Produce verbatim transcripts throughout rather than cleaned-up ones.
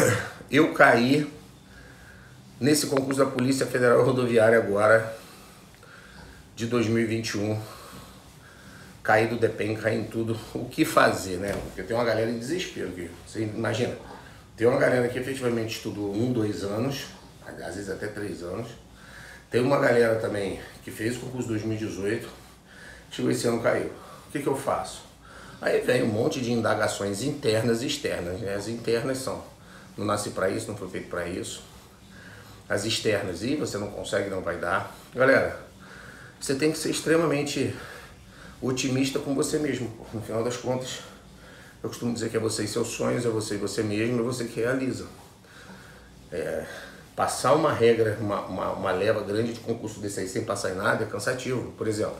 eu caí nesse concurso da Polícia Federal Rodoviária agora, de dois mil e vinte e um. Caí do DEPEN, caí em tudo. O que fazer, né? Porque tem uma galera em desespero aqui. Você imagina, tem uma galera que efetivamente estudou um, dois anos, às vezes até três anos. Tem uma galera também que fez o concurso dois mil e dezoito, chegou esse ano, caiu. O que que eu faço? Aí vem um monte de indagações internas e externas, né? As internas são: não nasci para isso, não foi feito para isso. As externas, e você não consegue, não vai dar. Galera, você tem que ser extremamente otimista com você mesmo. No final das contas, eu costumo dizer que é você e seus sonhos, é você e você mesmo, é você que realiza. É, passar uma regra, uma, uma, uma leva grande de concurso desse aí sem passar em nada é cansativo. Por exemplo,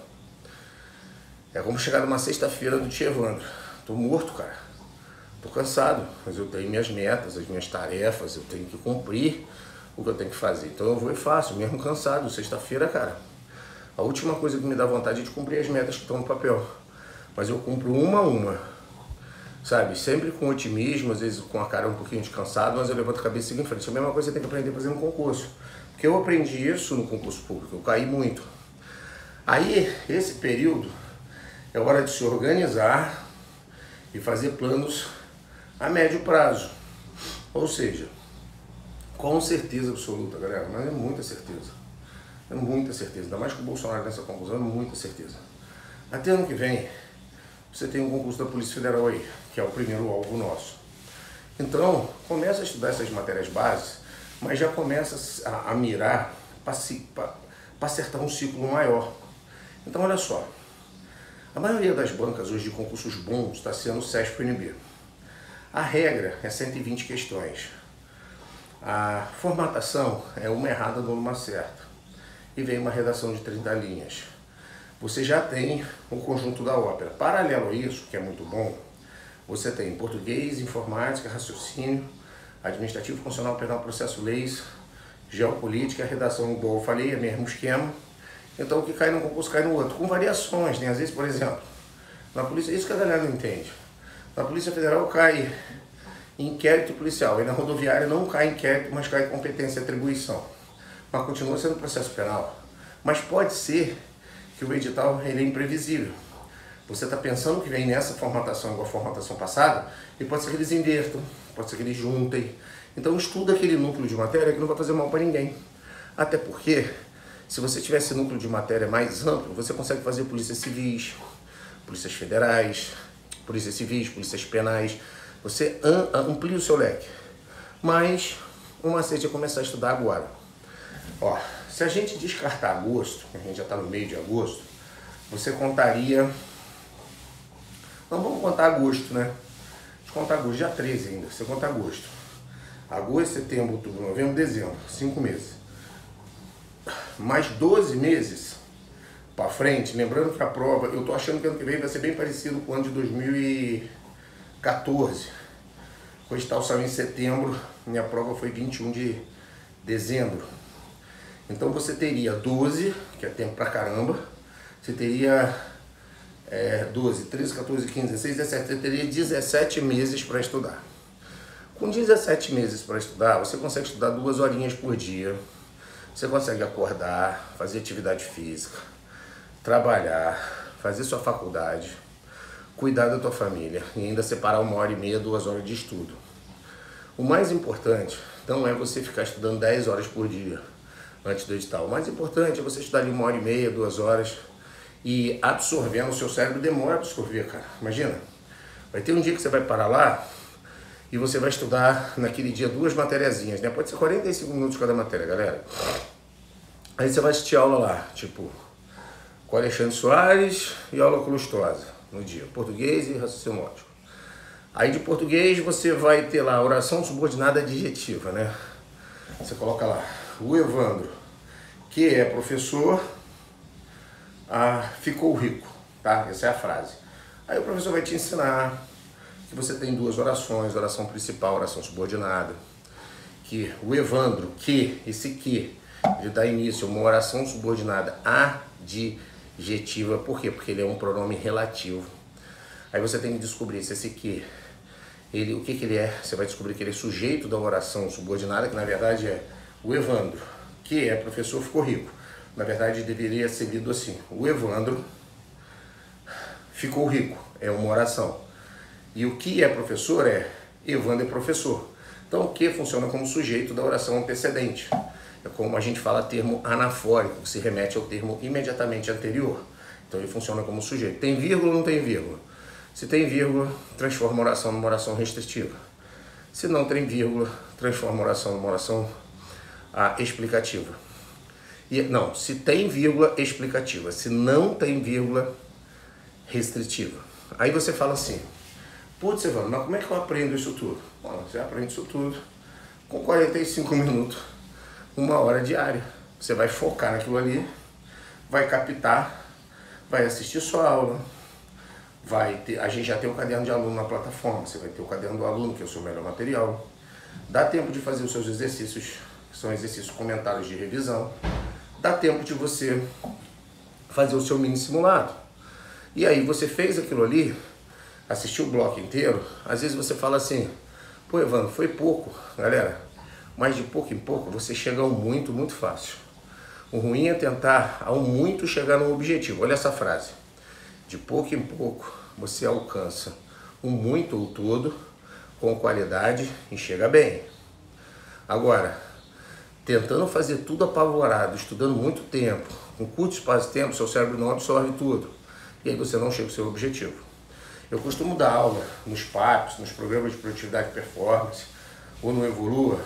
é como chegar numa sexta-feira do tio Evandro. Tô morto, cara. Tô cansado, mas eu tenho minhas metas, as minhas tarefas, eu tenho que cumprir o que eu tenho que fazer. Então eu vou e faço, mesmo cansado. Sexta-feira, cara, a última coisa que me dá vontade é de cumprir as metas que estão no papel. Mas eu cumpro uma a uma, sabe? Sempre com otimismo, às vezes com a cara um pouquinho descansado, mas eu levanto a cabeça e sigo em frente. É a mesma coisa que você tem que aprender a fazer no concurso. Porque eu aprendi isso no concurso público, eu caí muito. Aí, esse período, é hora de se organizar e fazer planos a médio prazo. Ou seja, com certeza absoluta, galera, mas é muita certeza. É muita certeza, ainda mais que o Bolsonaro nessa conclusão, é muita certeza. Até ano que vem, você tem um concurso da Polícia Federal aí, que é o primeiro alvo nosso. Então, começa a estudar essas matérias bases, mas já começa a, a mirar para acertar um ciclo maior. Então, olha só, a maioria das bancas hoje de concursos bons está sendo o SESP U N B. A regra é cento e vinte questões. A formatação é uma errada numa certa. E vem uma redação de trinta linhas. Você já tem o conjunto da ópera. Paralelo a isso, que é muito bom, você tem português, informática, raciocínio, administrativo, funcional, penal, processo, leis, geopolítica, a redação, igual eu falei, é o mesmo esquema. Então o que cai num concurso cai no outro, com variações, né? Às vezes, por exemplo, na polícia, isso que a galera não entende. Na Polícia Federal cai inquérito policial, e na rodoviária não cai inquérito, mas cai competência e atribuição. Mas continua sendo processo penal. Mas pode ser que o edital ele é imprevisível. Você está pensando que vem nessa formatação igual a formatação passada, e pode ser que eles invertam, pode ser que eles juntem. Então estuda aquele núcleo de matéria que não vai fazer mal para ninguém. Até porque, se você tiver esse núcleo de matéria mais amplo, você consegue fazer polícias civis, polícias federais, polícias civis, polícias penais. Você amplia o seu leque. Mas o macete é começar a estudar agora. Ó, se a gente descartar agosto, a gente já está no meio de agosto, você contaria... Não vamos contar agosto, né? Vamos contar agosto, dia treze ainda, você conta agosto. Agosto, setembro, outubro, novembro, dezembro, cinco meses. Mais doze meses para frente, lembrando que a prova, eu tô achando que ano que vem vai ser bem parecido com o ano de dois mil e quatorze. O edital saiu em setembro, minha prova foi vinte e um de dezembro. Então você teria doze, que é tempo pra caramba, você teria é, doze, treze, quatorze, quinze, dezesseis, dezessete, você teria dezessete meses para estudar. Com dezessete meses para estudar, você consegue estudar duas horinhas por dia, você consegue acordar, fazer atividade física, trabalhar, fazer sua faculdade, cuidar da tua família e ainda separar uma hora e meia, duas horas de estudo. O mais importante não é você ficar estudando dez horas por dia antes do edital. O mais importante é você estudar ali uma hora e meia, duas horas e absorvendo. O seu cérebro demora a absorver, cara. Imagina, vai ter um dia que você vai parar lá e você vai estudar naquele dia duas matériazinhas, né? Pode ser quarenta e cinco minutos cada matéria, galera. Aí você vai assistir aula lá, tipo, com Alexandre Soares e aula com Lustosa no dia, português e raciocínio lógico. Aí de português você vai ter lá oração subordinada adjetiva, né? Você coloca lá, o Evandro, que é professor, ah, ficou rico, tá? Essa é a frase. Aí o professor vai te ensinar que você tem duas orações, oração principal, oração subordinada. Que o Evandro, que, esse que, ele dá início a uma oração subordinada adjetiva. Por quê? Porque ele é um pronome relativo. Aí você tem que descobrir se esse que Ele, o que, que ele é? Você vai descobrir que ele é sujeito da oração subordinada, que na verdade é o Evandro, que é professor, ficou rico. Na verdade deveria ser lido assim: o Evandro ficou rico, é uma oração. E o que é professor é Evandro é professor. Então o que funciona como sujeito da oração antecedente. É como a gente fala termo anafórico, que se remete ao termo imediatamente anterior. Então ele funciona como sujeito. Tem vírgula ou não tem vírgula? Se tem vírgula, transforma a oração numa oração restritiva. Se não tem vírgula, transforma a oração numa oração ah, explicativa. E, não, se tem vírgula, explicativa. Se não tem vírgula, restritiva. Aí você fala assim: putz, Evandro, mas como é que eu aprendo isso tudo? Bom, você aprende isso tudo com quarenta e cinco minutos, uma hora diária. Você vai focar naquilo ali, vai captar, vai assistir sua aula, vai ter, a gente já tem o caderno de aluno na plataforma, você vai ter o caderno do aluno, que é o seu melhor material. Dá tempo de fazer os seus exercícios, que são exercícios comentários de revisão. Dá tempo de você fazer o seu mini simulado. E aí você fez aquilo ali, assistiu o bloco inteiro, às vezes você fala assim: pô, Evandro, foi pouco. Galera, mas de pouco em pouco você chega ao muito, muito fácil. O ruim é tentar ao muito chegar no objetivo. Olha essa frase: de pouco em pouco você alcança o muito ou todo com qualidade e chega bem. Agora, tentando fazer tudo apavorado, estudando muito tempo, com curto espaço de tempo, seu cérebro não absorve tudo. E aí você não chega ao seu objetivo. Eu costumo dar aula nos papos, nos programas de produtividade e performance, ou no Evolua,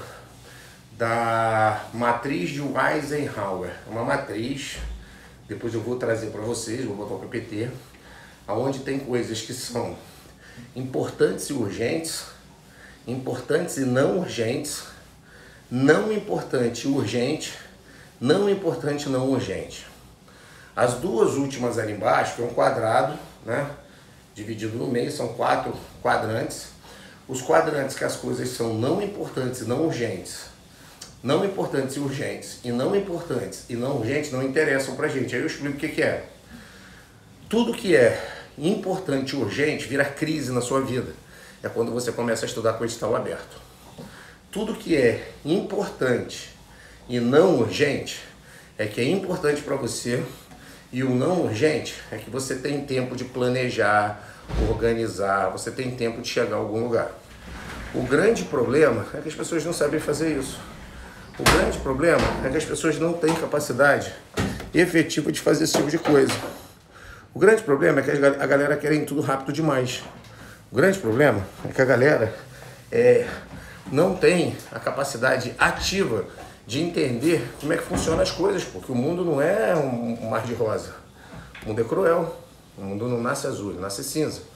da matriz de Eisenhower. Uma matriz, depois eu vou trazer para vocês, vou botar o P P T, onde tem coisas que são importantes e urgentes, importantes e não urgentes, não importante e urgente, não importante e não urgente. As duas últimas ali embaixo, que é um quadrado, né, dividido no meio, são quatro quadrantes. Os quadrantes que as coisas são não importantes e não urgentes, não importantes e urgentes, e não importantes e não urgentes, não interessam pra gente. Aí eu explico o que que é. Tudo que é importante e urgente vira crise na sua vida. É quando você começa a estudar com o edital aberto. Tudo que é importante e não urgente é que é importante para você, e o não urgente é que você tem tempo de planejar, organizar, você tem tempo de chegar a algum lugar. O grande problema é que as pessoas não sabem fazer isso. O grande problema é que as pessoas não têm capacidade efetiva de fazer esse tipo de coisa. O grande problema é que a galera quer tudo rápido demais. O grande problema é que a galera é, não tem a capacidade ativa de entender como é que funcionam as coisas, porque o mundo não é um mar de rosa. O mundo é cruel. O mundo não nasce azul, ele nasce cinza.